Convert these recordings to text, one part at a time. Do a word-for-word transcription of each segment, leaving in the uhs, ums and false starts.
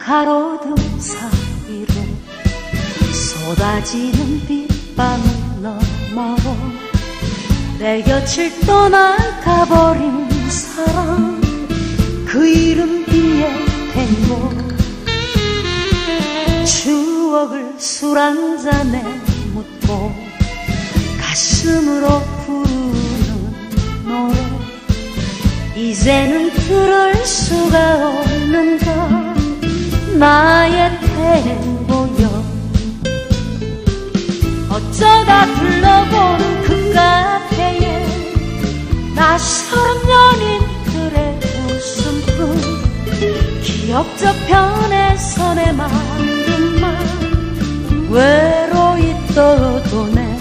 가로등 사이로 쏟아지는 빗방울 너머로 내 곁을 떠나가버린 사람, 그 이름 위에 탱고 추억을 술 한 잔에 묻고 가슴으로 부르는 노래, 이제는 들을 수가 없는가 나의 탱고여. 어쩌다 둘러본 그 카페에 낯설은 연인들의 웃음뿐, 기억 저편에서 내 마음만 외로이 떠도네.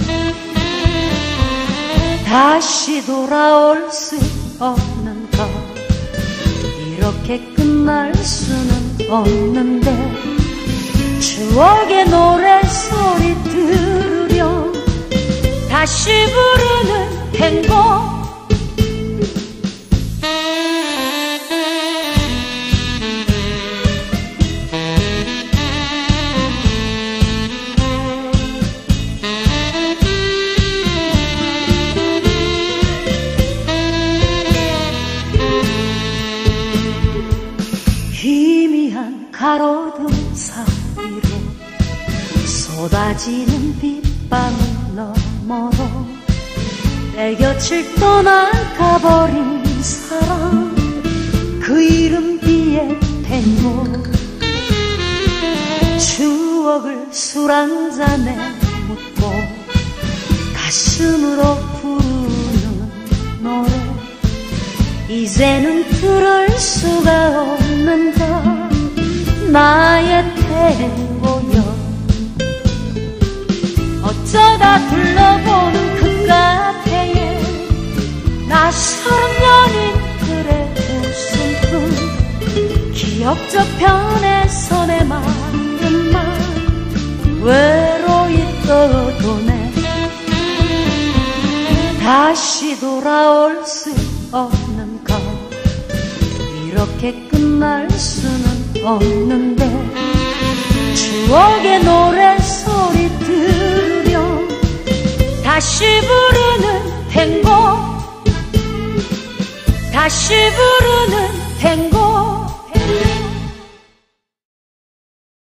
다시 돌아올 수 없는 것, 이렇게 끝날 수는 없는데 추억의 노래소리 들으렴 다시 부르는 행복. 희미한 가로등 사이로 쏟아지는 빗방울 너머로 내 곁을 떠나가버린 사람, 그 이름 위에 탱고 추억을 술 한 잔에 묻고 가슴으로 부르는 노래, 이제는 들을 수가 없는가 나의 탱고여. 어쩌다 둘러본 그 카페에 낯설은 연인들의 웃음뿐, 기억 저편에서 내 마음만 외로이 떠도네. 다시 돌아올 수 없는 것, 이렇게 끝날 수는 없는데 추억의 노래소리 들으렴 다시 부르는 행복, 다시 부르는